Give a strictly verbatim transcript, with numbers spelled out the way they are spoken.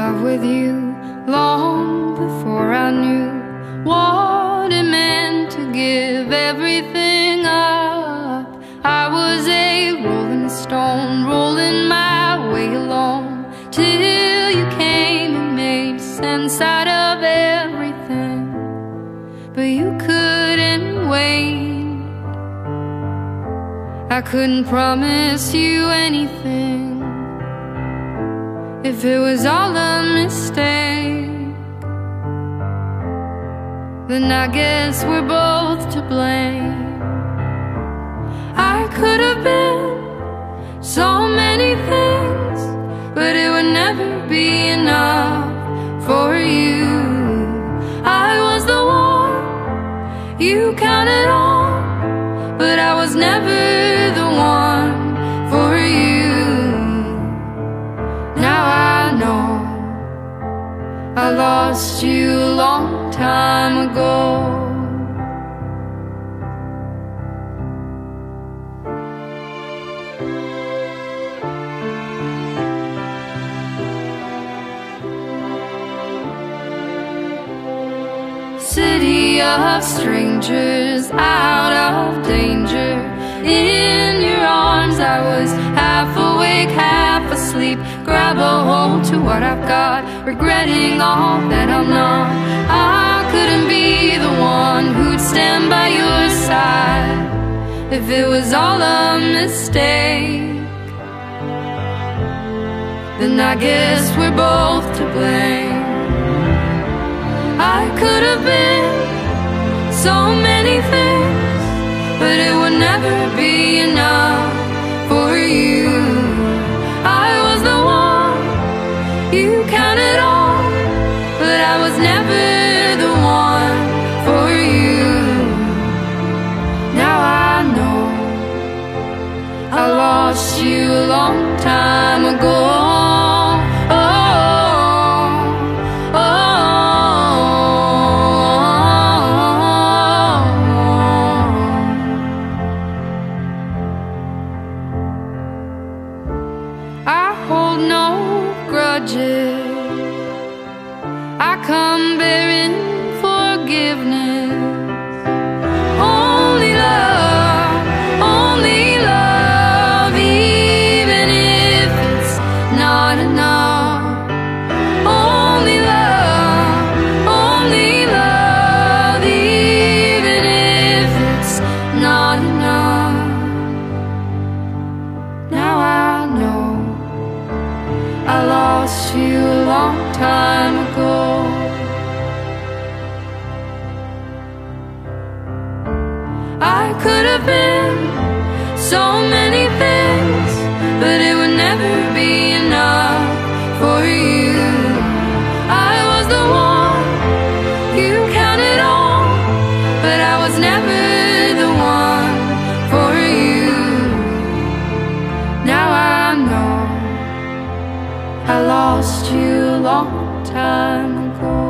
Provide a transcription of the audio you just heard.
love with you long before I knew what it meant to give everything up. I was a rolling stone, rolling my way along, till you came and made sense out of everything. But you couldn't wait. I couldn't promise you anything if it was all a mistake. Then I guess we're both to blame. I could have been so many things, but it would never be enough for you. I was the one you counted on, but I was never the one for you. Now I know I lost you a long time ago. City of strangers, out of danger. In your arms I was half awake, half asleep. Grab a hold to what I've got, regretting all that I'm not. I couldn't be the one who'd stand by your side if it was all a mistake. Then I guess we're both to blame. I could have been so many things, but it would never be enough for you. I was the one you counted on, but I was never the one for you. Now I know I lost you a long time ago. I hold no grudges, I come bearing forgiveness. Only love, only love, even if it's not enough. Only love, only love, even if it's not enough. Now I know I lost you a long time ago. I could have been so many things, but it would never be enough for you. I was the one you counted on, but I was never the one for you. Now I know I lost you a long time ago.